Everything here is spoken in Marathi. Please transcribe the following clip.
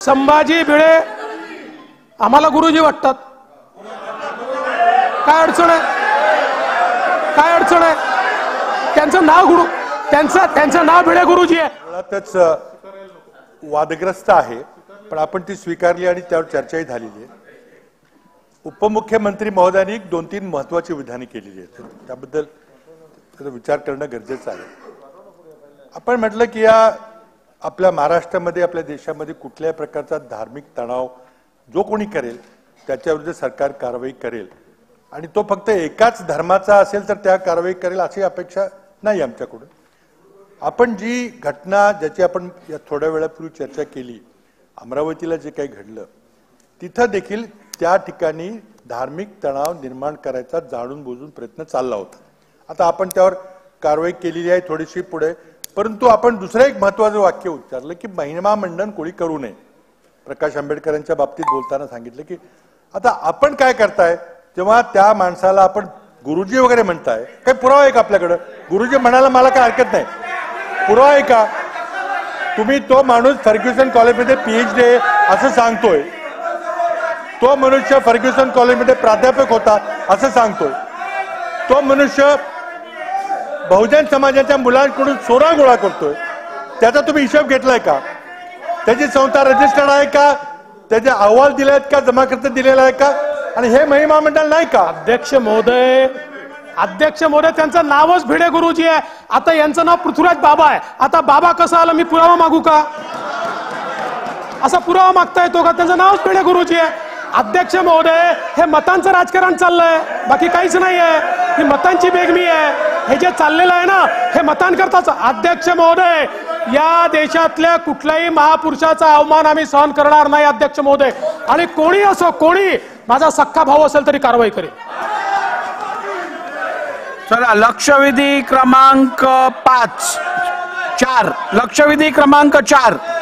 संभाजी भिडे आम्हाला गुरुजी वाटतात. काय अडचण आहे? काय अडचण आहे? त्यांचं नाव गुरु, त्यांचं नाव भिडे गुरुजी आहे. मुळातच वादग्रस्त आहे, पण आपण ती स्वीकारली आणि त्यावर चर्चाही झालेली आहे. उपमुख्यमंत्री महोदयांनी 2-3 महत्वाची विधाने केलेली आहेत, त्याबद्दल विचार करणं गरजेचं आहे. आपण म्हटलं की या आपल्या महाराष्ट्रामध्ये, आपल्या देशामध्ये कुठल्याही प्रकारचा धार्मिक तणाव जो कोणी करेल त्याच्याविरुद्ध सरकार कारवाई करेल, आणि तो फक्त एकाच धर्माचा असेल तर त्या कारवाई करेल अशी अपेक्षा नाही आमच्याकडून. आपण जी घटना ज्याची आपण या थोड्या वेळापूर्वी चर्चा केली, अमरावतीला जे काही घडलं, तिथं देखील त्या ठिकाणी धार्मिक तणाव निर्माण करायचा जाणून बुजून प्रयत्न चालला होता. आता आपण त्यावर कारवाई केलेली आहे थोडीशी पुढे, परंतु आपण दुसरं एक महत्वाचं वाक्य उच्चारलं की महिमा मंडन कोणी करू नये. प्रकाश आंबेडकरांच्या बाबतीत बोलताना सांगितलं की आता आपण काय करताय, जेव्हा त्या माणसाला आपण गुरुजी वगैरे म्हणताय, काही पुरावा आहे का आपल्याकडं? गुरुजी म्हणायला मला काय हरकत नाही, पुरावा आहे का? तुम्ही तो माणूस फर्ग्युसन कॉलेजमध्ये PhD आहे असं सांगतोय, तो मनुष्य फर्ग्युसन कॉलेजमध्ये प्राध्यापक होता असं सांगतोय, तो मनुष्य बहुजन समाजाच्या मुलांकडून चोरा गोळा करतोय, त्याचा तुम्ही हिशोब घेतलाय का? त्याची संस्था रजिस्टर्ड आहे का? त्याचे अहवाल दिले आहेत का? जमा खर्च दिलेला आहे का? आणि हे महिमा मंडळ नाही का? अध्यक्ष महोदय त्यांचं नावच भिडे गुरुजी आहे. आता यांचं नाव पृथ्वीराज बाबा आहे. आता बाबा कसं आलं, मी पुरावा मागू का? असा पुरावा मागता येतो का? त्यांचं नावच भिडे गुरुजी आहे. अध्यक्ष महोदय, हे मतांचं राजकारण चाललंय, बाकी काहीच नाही आहे. ही मतांची बेगमी आहे. हे जे चाललेलं आहे ना, हे मतांकरताच. अध्यक्ष महोदय, या देशातल्या कुठल्याही महापुरुषाचा अवमान आम्ही सहन करणार नाही अध्यक्ष महोदय. आणि कोणी असो, कोणी माझा सख्खा भाऊ असेल तरी कारवाई करेल. चला, लक्षवेधी क्रमांक 4, लक्षवेधी क्रमांक 4.